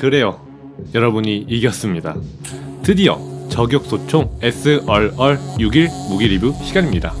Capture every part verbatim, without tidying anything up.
그래요, 여러분이 이겼습니다. 드디어 저격소총 에스 알 알 육십일 무기 리뷰 시간입니다.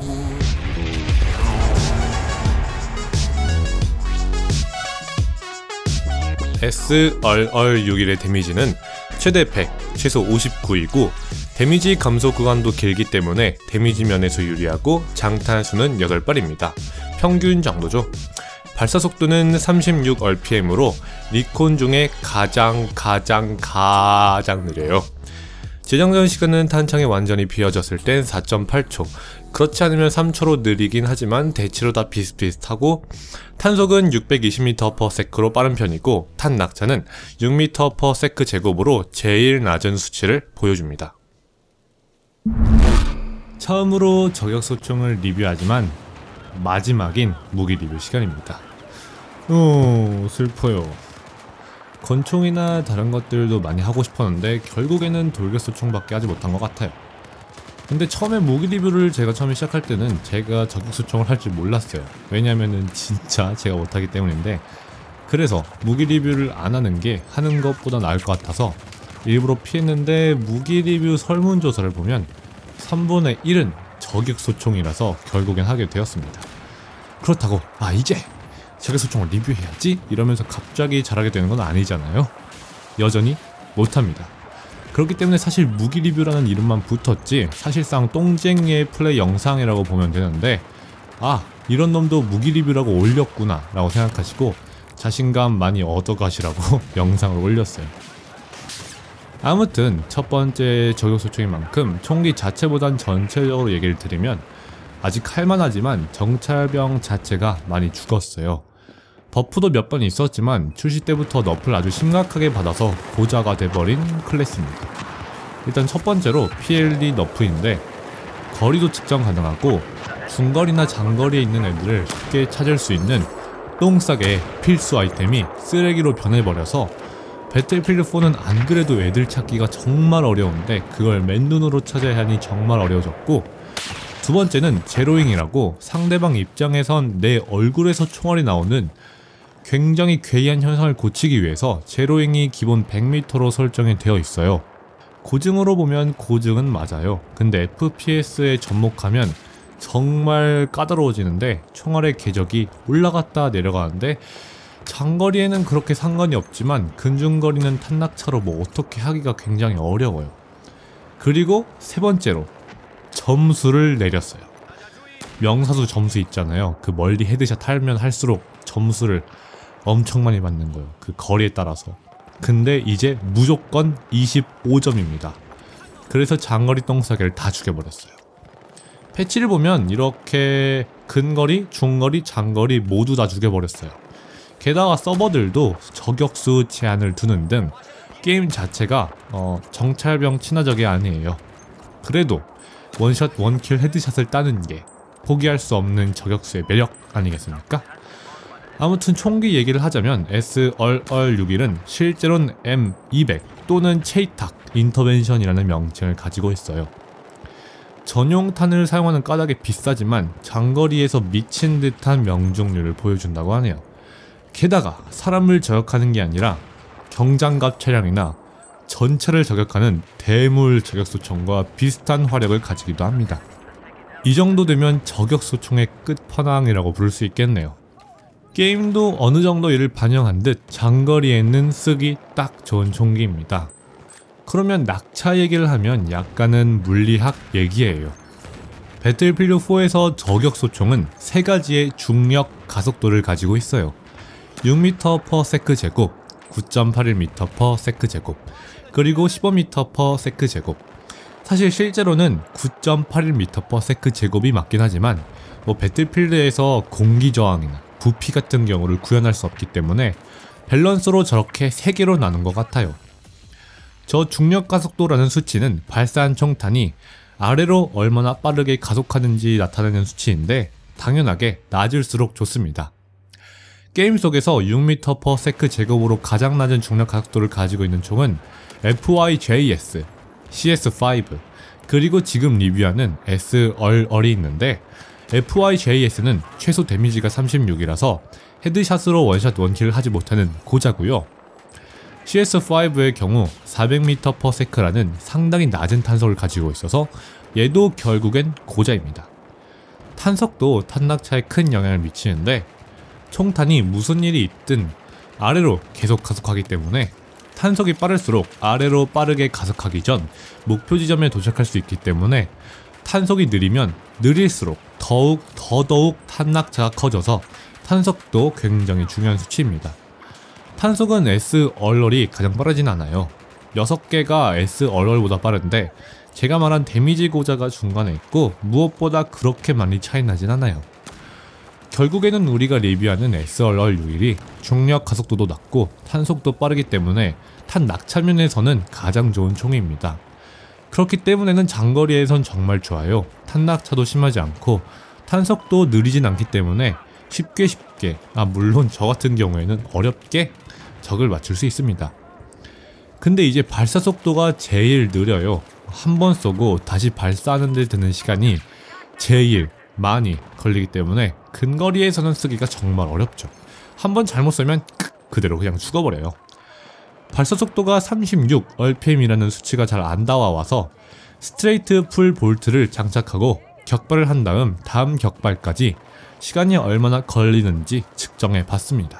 에스 알 알 육십일의 데미지는 최대 백, 최소 오십구이고 데미지 감소 구간도 길기 때문에 데미지 면에서 유리하고 장탄수는 여덟 발입니다. 평균 정도죠. 발사 속도는 삼십육 알 피 엠으로 리콘 중에 가장 가장 가장 느려요. 재장전 시간은 탄창이 완전히 비어졌을 땐 사 점 팔 초, 그렇지 않으면 삼 초로 느리긴 하지만 대체로 다 비슷비슷하고, 탄속은 육백이십 미터 퍼 세컨드로 빠른 편이고 탄 낙차는 육 미터 퍼 세컨드 제곱으로 제일 낮은 수치를 보여줍니다. 처음으로 저격소총을 리뷰하지만 마지막인 무기 리뷰 시간입니다. 오, 슬퍼요. 권총이나 다른 것들도 많이 하고 싶었는데 결국에는 돌격소총밖에 하지 못한 것 같아요. 근데 처음에 무기 리뷰를 제가 처음에 시작할 때는 제가 저격소총을 할 줄 몰랐어요. 왜냐면은 진짜 제가 못하기 때문인데, 그래서 무기 리뷰를 안 하는 게 하는 것보다 나을 것 같아서 일부러 피했는데, 무기 리뷰 설문조사를 보면 삼분의 일은 저격소총이라서 결국엔 하게 되었습니다. 그렇다고 아 이제 저격소총을 리뷰해야지 이러면서 갑자기 잘하게 되는 건 아니잖아요. 여전히 못합니다. 그렇기 때문에 사실 무기 리뷰라는 이름만 붙었지 사실상 똥쟁이의 플레이 영상이라고 보면 되는데, 아 이런 놈도 무기 리뷰라고 올렸구나 라고 생각하시고 자신감 많이 얻어가시라고 영상을 올렸어요. 아무튼 첫 번째 저격소총인 만큼 총기 자체보단 전체적으로 얘기를 드리면 아직 할만하지만 정찰병 자체가 많이 죽었어요. 버프도 몇 번 있었지만 출시 때부터 너프를 아주 심각하게 받아서 고자가 돼버린 클래스입니다. 일단 첫 번째로 피 엘 디 너프인데, 거리도 측정 가능하고 중거리나 장거리에 있는 애들을 쉽게 찾을 수 있는 똥싸게 필수 아이템이 쓰레기로 변해버려서 배틀필드 사는 안 그래도 애들 찾기가 정말 어려운데 그걸 맨눈으로 찾아야 하니 정말 어려워졌고, 두 번째는 제로잉이라고 상대방 입장에선 내 얼굴에서 총알이 나오는 굉장히 괴이한 현상을 고치기 위해서 제로잉이 기본 백 미터로 설정이 되어 있어요. 고증으로 보면 고증은 맞아요. 근데 에프 피 에스에 접목하면 정말 까다로워지는데 총알의 궤적이 올라갔다 내려가는데, 장거리에는 그렇게 상관이 없지만 근중거리는 탄낙차로 뭐 어떻게 하기가 굉장히 어려워요. 그리고 세 번째로 점수를 내렸어요. 명사수 점수 있잖아요. 그 멀리 헤드샷 하면 할수록 점수를 엄청 많이 받는 거예요. 그 거리에 따라서. 근데 이제 무조건 이십오 점입니다. 그래서 장거리 똥싸개를 다 죽여버렸어요. 패치를 보면 이렇게 근거리, 중거리, 장거리 모두 다 죽여버렸어요. 게다가 서버들도 저격수 제한을 두는 등 게임 자체가 어, 정찰병 친화적이 아니에요. 그래도 원샷 원킬 헤드샷을 따는 게 포기할 수 없는 저격수의 매력 아니겠습니까? 아무튼 총기 얘기를 하자면 에스 알 알 육십일은 실제로는 엠 이백 또는 체이탁 인터벤션이라는 명칭을 가지고 있어요. 전용탄을 사용하는 까닭에 비싸지만 장거리에서 미친 듯한 명중률을 보여준다고 하네요. 게다가 사람을 저격하는 게 아니라 경장갑 차량이나 전차를 저격하는 대물 저격소총과 비슷한 화력을 가지기도 합니다. 이 정도 되면 저격소총의 끝판왕이라고 부를 수 있겠네요. 게임도 어느 정도 이를 반영한 듯 장거리에는 쓰기 딱 좋은 총기입니다. 그러면 낙차 얘기를 하면 약간은 물리학 얘기예요. 배틀필드 사에서 저격소총은 세 가지의 중력 가속도를 가지고 있어요. 육 미터 퍼 세컨드 제곱, 구 점 팔일 미터 퍼 세컨드 제곱, 그리고 십오 미터 퍼 세컨드 제곱. 사실 실제로는 구 점 팔일 미터 퍼 세컨드 제곱이 맞긴 하지만 뭐 배틀필드에서 공기저항이나 부피 같은 경우를 구현할 수 없기 때문에 밸런스로 저렇게 세 개로 나눈 것 같아요. 저 중력가속도라는 수치는 발사한 총탄이 아래로 얼마나 빠르게 가속하는지 나타내는 수치인데 당연하게 낮을수록 좋습니다. 게임 속에서 육 미터 퍼 세컨드 제곱으로 가장 낮은 중력가속도를 가지고 있는 총은 에프 와이 제이 에스, 씨 에스 오, 그리고 지금 리뷰하는 에스 알 알이 있는데, 에프 와이 제이 에스는 최소 데미지가 삼십육이라서 헤드샷으로 원샷 원킬을 하지 못하는 고자고요. 씨에스 파이브의 경우 사백 미터 퍼 세컨드라는 상당히 낮은 탄속을 가지고 있어서 얘도 결국엔 고자입니다. 탄속도 탄낙차에 큰 영향을 미치는데 총탄이 무슨 일이 있든 아래로 계속 가속하기 때문에 탄속이 빠를수록 아래로 빠르게 가속하기 전 목표 지점에 도착할 수 있기 때문에 탄속이 느리면 느릴수록 더욱 더더욱 탄낙차가 커져서 탄속도 굉장히 중요한 수치입니다. 탄속은 S 얼럴이 가장 빠르진 않아요. 여섯 개가 S 얼럴보다 빠른데 제가 말한 데미지 고자가 중간에 있고 무엇보다 그렇게 많이 차이 나진 않아요. 결국에는 우리가 리뷰하는 S 얼럴 유일이 중력 가속도도 낮고 탄속도 빠르기 때문에 탄 낙차면에서는 가장 좋은 총입니다. 그렇기 때문에는 장거리에선 정말 좋아요. 탄 낙차도 심하지 않고 탄속도 느리진 않기 때문에 쉽게 쉽게, 아 물론 저 같은 경우에는 어렵게 적을 맞출 수 있습니다. 근데 이제 발사 속도가 제일 느려요. 한 번 쏘고 다시 발사하는 데 드는 시간이 제일 많이 걸리기 때문에 근거리에서는 쓰기가 정말 어렵죠. 한 번 잘못 쏘면 그대로 그냥 죽어버려요. 발사 속도가 삼십육 알피엠이라는 수치가 잘 안 나와와서 스트레이트 풀 볼트를 장착하고 격발을 한 다음 다음 격발까지 시간이 얼마나 걸리는지 측정해 봤습니다.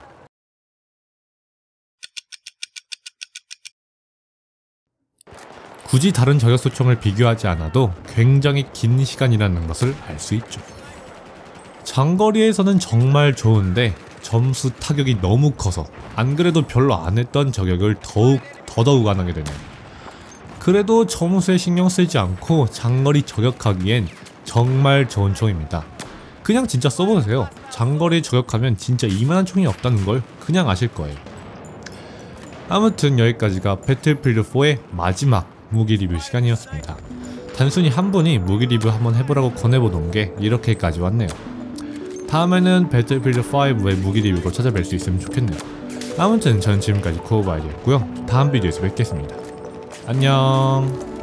굳이 다른 저격소총을 비교하지 않아도 굉장히 긴 시간이라는 것을 알 수 있죠. 장거리에서는 정말 좋은데 점수 타격이 너무 커서 안 그래도 별로 안 했던 저격을 더욱 더더욱 안 하게 되네요. 그래도 점수에 신경 쓰지 않고 장거리 저격하기엔 정말 좋은 총입니다. 그냥 진짜 써보세요. 장거리 저격하면 진짜 이만한 총이 없다는 걸 그냥 아실 거예요. 아무튼 여기까지가 배틀필드 포의 마지막 무기 리뷰 시간이었습니다. 단순히 한 분이 무기 리뷰 한번 해보라고 권해보던 게 이렇게까지 왔네요. 다음에는 배틀필드 파이브의 무기 리뷰로 찾아뵐 수 있으면 좋겠네요. 아무튼 저는 지금까지 코어바이드였고요. 다음 비디오에서 뵙겠습니다. 안녕.